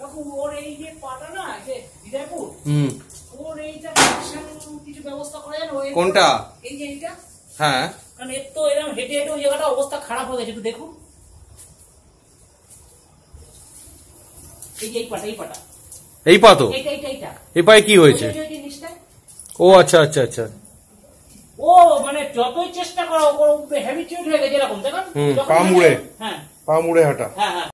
ওর এই যে পাটা না যে হৃদয়পুর ওর এইটা কিছু ব্যবস্থা করা যায় না? কোনটা? এই যে এইটা। হ্যাঁ, কারণ এর তো এরকম হেঁটে হেঁটে ওই জায়গাটা অবস্থা খারাপ হয়ে গেছে, একটু দেখুন। এই যে এই পাটা এই পা তো এইটা এই পায়ে কি হয়েছে? ও আচ্ছা আচ্ছা আচ্ছা। ও মানে যতই চেষ্টা করো হ্যাবিচুয়েট হয়ে গেছে এরকম, দেখুন পা মুড়ে, হ্যাঁ পা মুড়ে হাঁটা। হ্যাঁ হ্যাঁ।